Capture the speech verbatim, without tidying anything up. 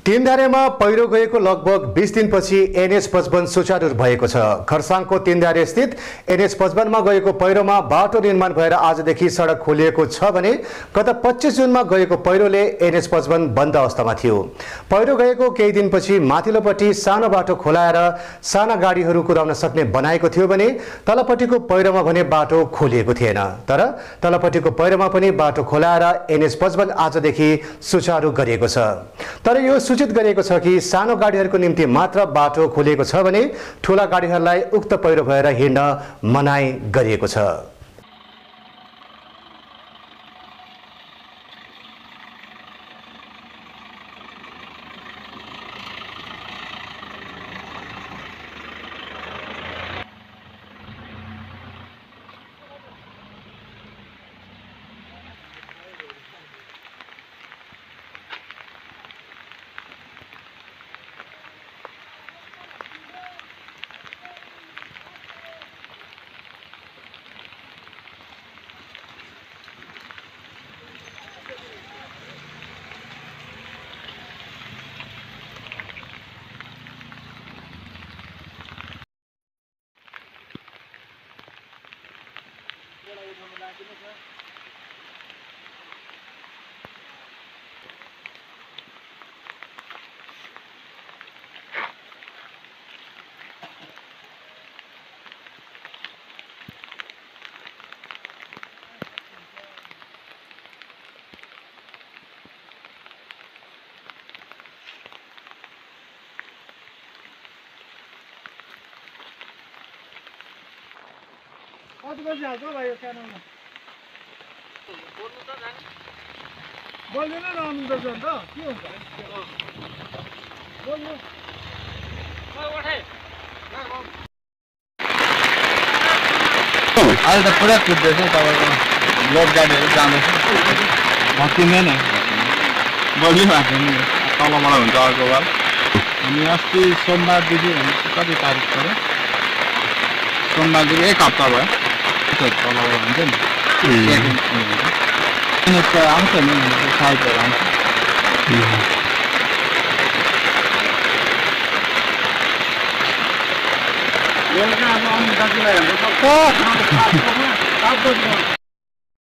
तीनधारेमा पहिरो गएको लगभग बीस दिनपछि एनएच पचपन्न सुचारू भएको छ। खरसाङको तीनधारे स्थित एनएच पचपन्नमा गएको पहिरोमा बाटो निर्माण भएर आजदेखि सडक खोलिएको छ भने गत पच्चीस जुनमा गएको पहिरोले एनएच पचपन्न बन्द अवस्थामा थियो। पहिरो गएको केही दिनपछि माथिल्लोपट्टि सानो बाटो खोलाएर साना गाडीहरू कुदाउन सक्ने बनाएको थियो भने तलपट्टिको पहिरोमा भने बाटो खोलिएको थिएन। तर तलपट्टिको पहिरोमा पनि बाटो खोलाएर एनएच पचपन्न आजदेखि सुचारू गरिएको छ। तर यो सूचित गरिएको छ कि सानो गाडीहरूको निम्ति मात्र बाटो खोलिएको छ भने ठूला गाडीहरूलाई उक्त पहिरो भएर हिँड्न मनाई गरिएको छ। कति बजी हाल्छ भाइ यो क्यानोमा बोल्नु त जाने बोल्दैन न आउनुपर्छ नि त के हुन्छ बोल्नु अहिले त पुरा कुद्दैछ तपाईँको लोड गाडीहरू जाँदैछ भक्किने नै बोलिरहेको नि तलबाट हुन्छ अर्को बार। अनि अस्ति सोमबारदेखि कति तारिक पऱ्यो सोमबारदेखि एक हप्ता भयो तलबाट हुन्छ नि आउँछ नि साइडहरू आउँछ।